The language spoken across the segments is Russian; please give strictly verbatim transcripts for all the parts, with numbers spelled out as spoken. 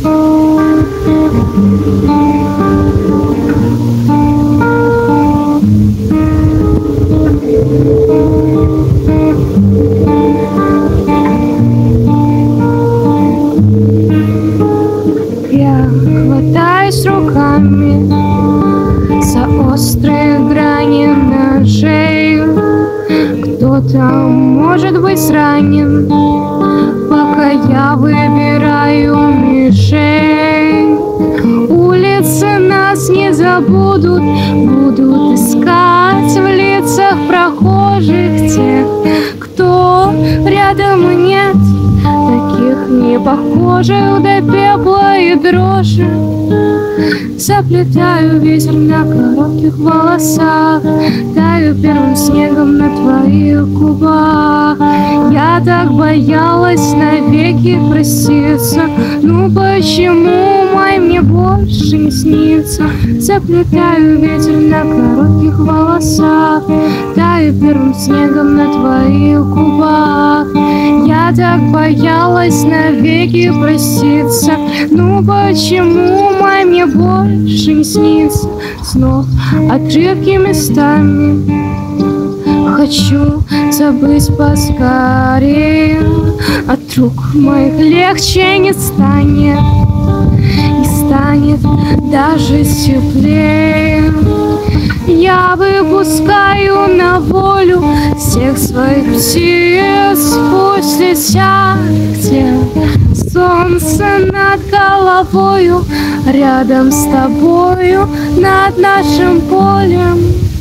Я хватаюсь руками за острые грани ножей. Кто-то может быть ранен, пока я выбираю мишень. Улицы нас не забудут, будут искать в лицах прохожих тех, кто рядом нет, таких не похожих до пепла и дрожи. Заплетаю ветер на коротких волосах, таю первым снегом на твоих губах. Я так боялась навеки проститься, ну почему май мне больше не снится? Заплетаю ветер на коротких волосах, таю первым снегом на твоих губах. Я так боялась навеки проститься, ну почему май мне больше не снится? Снов отрывки местами хочу забыть поскорее, от рук моих легче не станет, не станет даже теплее. Я выпускаю на волю всех своих птиц, пусть летят, где солнце над головою, рядом с тобою над нашим полем.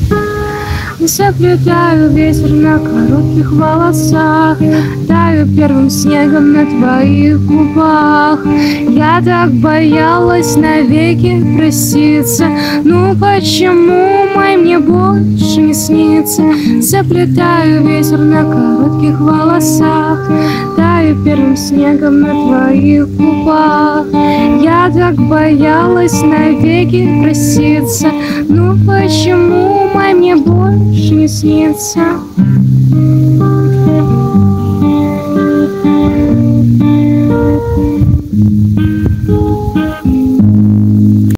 Заплетаю ветер на коротких волосах, таю первым снегом на твоих губах. Я так боялась навеки проститься, ну почему май мне больше не снится? Заплетаю ветер на коротких волосах, таю первым снегом на твоих губах. Я так боялась навеки проститься, ну почему май мне больше не снится?